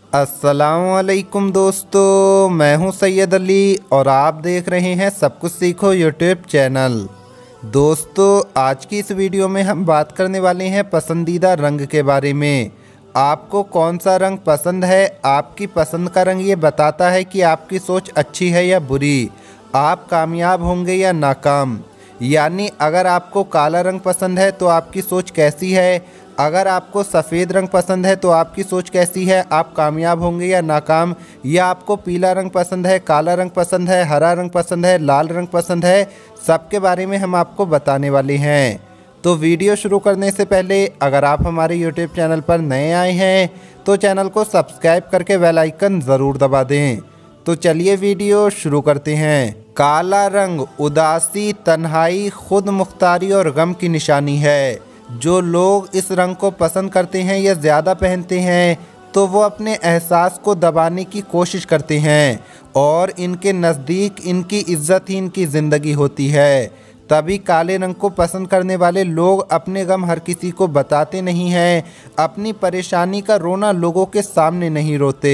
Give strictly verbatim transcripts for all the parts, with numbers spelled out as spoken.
अस्सलामुअलैकुम दोस्तों, मैं हूं सैयद अली और आप देख रहे हैं सब कुछ सीखो यूट्यूब चैनल। दोस्तों, आज की इस वीडियो में हम बात करने वाले हैं पसंदीदा रंग के बारे में। आपको कौन सा रंग पसंद है? आपकी पसंद का रंग ये बताता है कि आपकी सोच अच्छी है या बुरी, आप कामयाब होंगे या नाकाम। यानी अगर आपको काला रंग पसंद है तो आपकी सोच कैसी है, अगर आपको सफ़ेद रंग पसंद है तो आपकी सोच कैसी है, आप कामयाब होंगे या नाकाम। या आपको पीला रंग पसंद है, काला रंग पसंद है, हरा रंग पसंद है, लाल रंग पसंद है, सबके बारे में हम आपको बताने वाले हैं। तो वीडियो शुरू करने से पहले अगर आप हमारे यूट्यूब चैनल पर नए आए हैं तो चैनल को सब्सक्राइब करके बेल आइकन ज़रूर दबा दें। तो चलिए वीडियो शुरू करते हैं। काला रंग उदासी, तन्हाई, खुद मुख्तारी और गम की निशानी है। जो लोग इस रंग को पसंद करते हैं या ज़्यादा पहनते हैं तो वो अपने एहसास को दबाने की कोशिश करते हैं और इनके नज़दीक इनकी इज्जत ही इनकी ज़िंदगी होती है। तभी काले रंग को पसंद करने वाले लोग अपने गम हर किसी को बताते नहीं हैं, अपनी परेशानी का रोना लोगों के सामने नहीं रोते।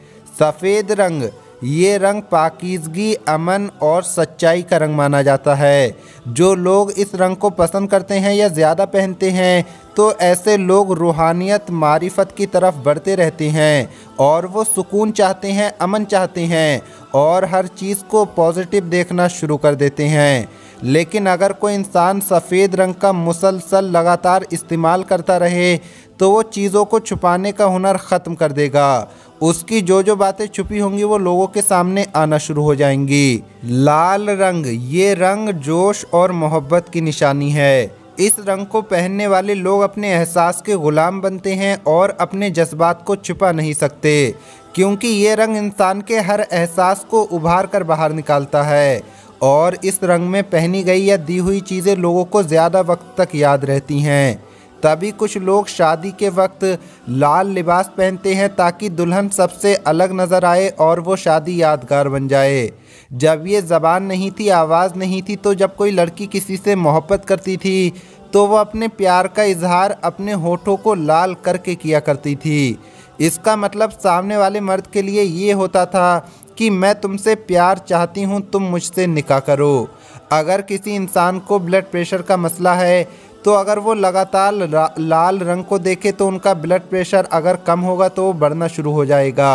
सफ़ेद रंग, ये रंग पाकीज़गी, अमन और सच्चाई का रंग माना जाता है। जो लोग इस रंग को पसंद करते हैं या ज़्यादा पहनते हैं तो ऐसे लोग रूहानियत, मारिफत की तरफ बढ़ते रहते हैं और वो सुकून चाहते हैं, अमन चाहते हैं और हर चीज़ को पॉजिटिव देखना शुरू कर देते हैं। लेकिन अगर कोई इंसान सफ़ेद रंग का मुसलसल लगातार इस्तेमाल करता रहे तो वो चीज़ों को छुपाने का हुनर ख़त्म कर देगा। उसकी जो जो बातें छुपी होंगी वो लोगों के सामने आना शुरू हो जाएंगी। लाल रंग, ये रंग जोश और मोहब्बत की निशानी है। इस रंग को पहनने वाले लोग अपने एहसास के ग़ुलाम बनते हैं और अपने जज्बात को छुपा नहीं सकते, क्योंकि ये रंग इंसान के हर एहसास को उभार कर बाहर निकालता है और इस रंग में पहनी गई या दी हुई चीज़ें लोगों को ज़्यादा वक्त तक याद रहती हैं। तभी कुछ लोग शादी के वक्त लाल लिबास पहनते हैं ताकि दुल्हन सबसे अलग नज़र आए और वो शादी यादगार बन जाए। जब ये ज़बान नहीं थी, आवाज़ नहीं थी, तो जब कोई लड़की किसी से मोहब्बत करती थी तो वो अपने प्यार का इजहार अपने होठों को लाल करके किया करती थी। इसका मतलब सामने वाले मर्द के लिए ये होता था कि मैं तुमसे प्यार चाहती हूँ, तुम मुझसे निकाह करो। अगर किसी इंसान को ब्लड प्रेशर का मसला है तो अगर वो लगातार लाल रंग को देखे तो उनका ब्लड प्रेशर अगर कम होगा तो वो बढ़ना शुरू हो जाएगा।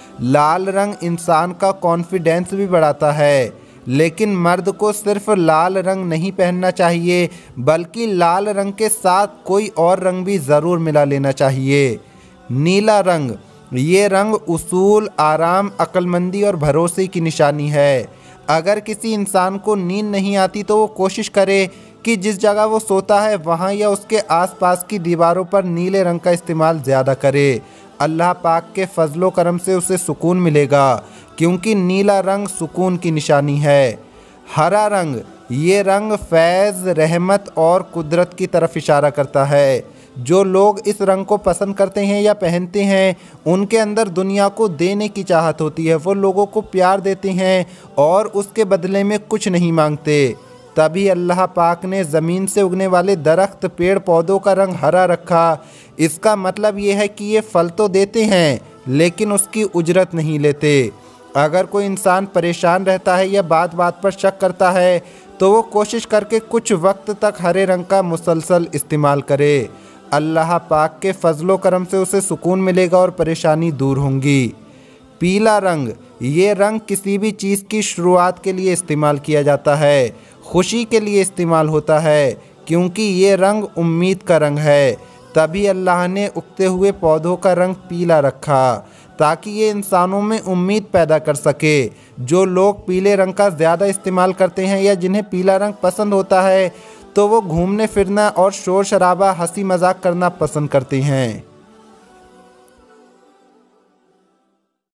लाल रंग इंसान का कॉन्फिडेंस भी बढ़ाता है। लेकिन मर्द को सिर्फ लाल रंग नहीं पहनना चाहिए, बल्कि लाल रंग के साथ कोई और रंग भी ज़रूर मिला लेना चाहिए। नीला रंग, ये रंग उसूल, आराम, अक्लमंदी और भरोसे की निशानी है। अगर किसी इंसान को नींद नहीं आती तो वो कोशिश करे कि जिस जगह वो सोता है वहाँ या उसके आसपास की दीवारों पर नीले रंग का इस्तेमाल ज़्यादा करे। अल्लाह पाक के फजलो करम से उसे सुकून मिलेगा, क्योंकि नीला रंग सुकून की निशानी है। हरा रंग, ये रंग फैज़, रहमत और कुदरत की तरफ इशारा करता है। जो लोग इस रंग को पसंद करते हैं या पहनते हैं उनके अंदर दुनिया को देने की चाहत होती है। वो लोगों को प्यार देते हैं और उसके बदले में कुछ नहीं मांगते। तभी अल्लाह पाक ने ज़मीन से उगने वाले दरख्त, पेड़ पौधों का रंग हरा रखा। इसका मतलब ये है कि ये फल तो देते हैं लेकिन उसकी उजरत नहीं लेते। अगर कोई इंसान परेशान रहता है या बात बात पर शक करता है तो वो कोशिश करके कुछ वक्त तक हरे रंग का मुसलसल इस्तेमाल करे। अल्लाह पाक के फजलो करम से उसे सुकून मिलेगा और परेशानी दूर होंगी। पीला रंग, ये रंग किसी भी चीज़ की शुरुआत के लिए इस्तेमाल किया जाता है, खुशी के लिए इस्तेमाल होता है, क्योंकि ये रंग उम्मीद का रंग है। तभी अल्लाह ने उगते हुए पौधों का रंग पीला रखा ताकि ये इंसानों में उम्मीद पैदा कर सके। जो लोग पीले रंग का ज़्यादा इस्तेमाल करते हैं या जिन्हें पीला रंग पसंद होता है तो वो घूमने फिरना और शोर शराबा, हंसी मजाक करना पसंद करते हैं।